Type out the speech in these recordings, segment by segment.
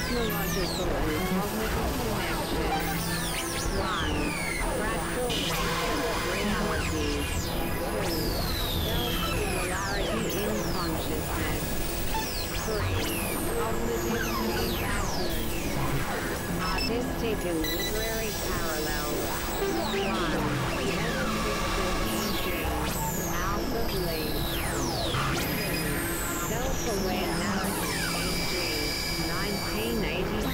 Cosmological and cognitive connections. 1. Fractal nature of reality. 2. Self-similarity in consciousness. 3. Cognitive feedback loops. Artistic and literary parallels. 1. House of Leaves. 2. Self-aware narrative. 1984.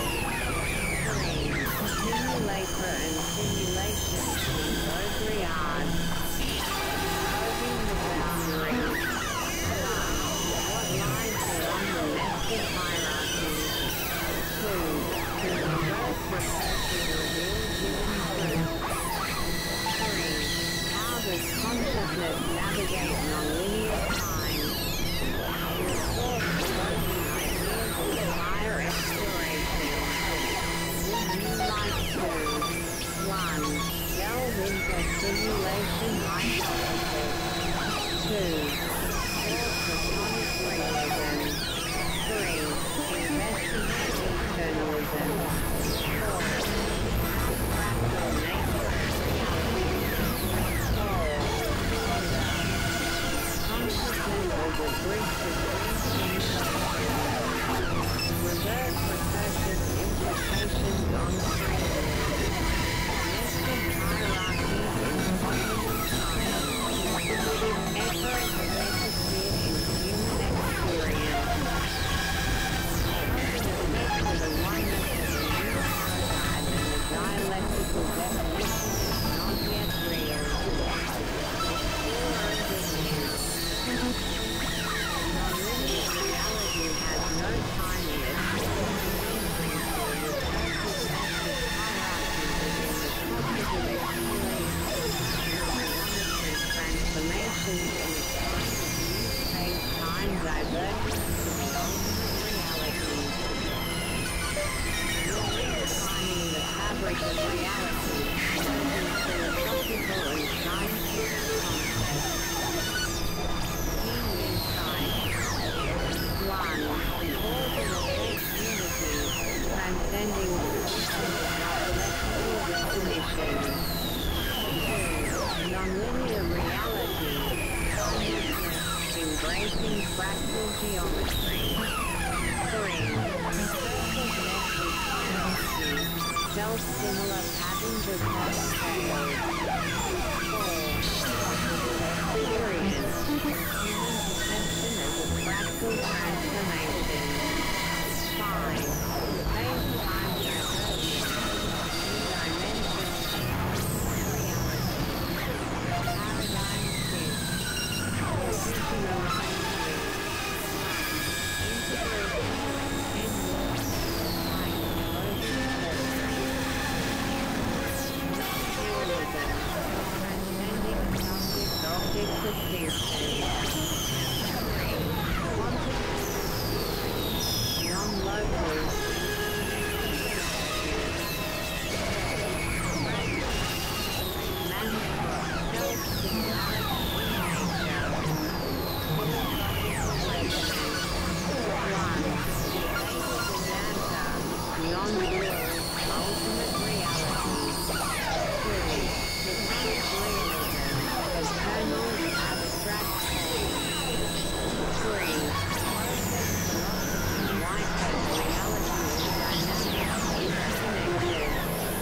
3. Simulator and simulation in both regards. Probing the boundaries. 1. What lies beyond the nested hierarchy. 2. The reverse recursion reveals hidden truth. 3. How does consciousness navigate nonlinear time? The source provoking ideas of higher exploration. Would you like to 1. Delve into simulation hypothesis. 2. Platonic realism. 3. Investigate eternalism. 4. Fractal nature and reality. 4. Consciousness as a bridge between reverse recursive implications on freedom. Nested hierarchies in cognitive time. Echo repetitive in human experience. An effect of the oneness of the new paradigm and the dialectical definition is not yet real. Nonlinear reality has no time transformations in space-time divergence to the ultimate reality. Redefining the fabric of reality, using philosophical and scientific concepts. Key insights. 1. Cause and effect unity, transcending intellectual definition. 2. Nonlinear reality, embracing fractal geometry. 3. Surface hierarchy, self-similar patterns across scales. 4. Experience, human perception as a fractal transformation. 5. Space-time divergence, new dimensions, paradigm shift, original identity, objects of distinction. 3. Non-local. Non-real, ultimate reality. 2. Platonic realism, eternal, abstract whole. 3. White reality is dynamic, interconnected.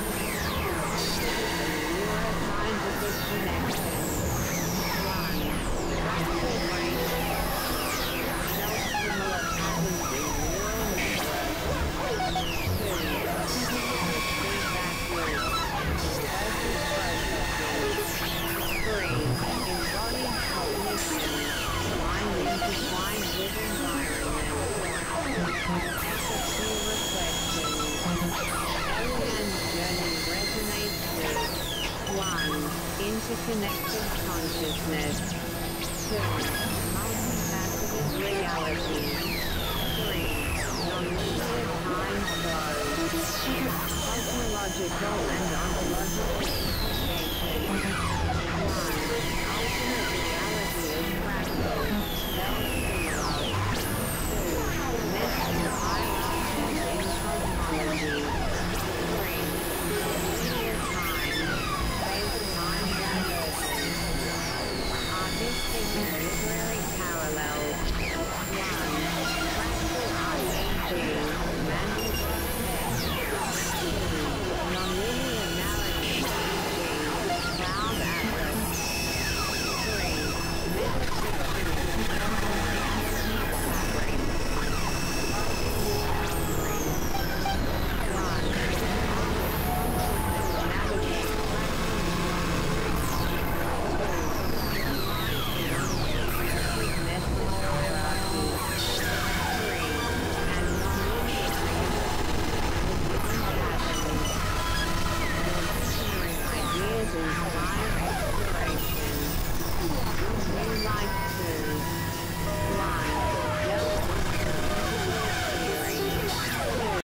Neuroscientific connection. 1. Fractal brain. Self-similar patterns in neural networks. 2. Feedback loop. Recursive processes. 3. Embodied cognition. Mind intertwined with environment. Empathy reflection. Elian's journey resonates with 1. Interconnected consciousness. 2. Multifaceted reality.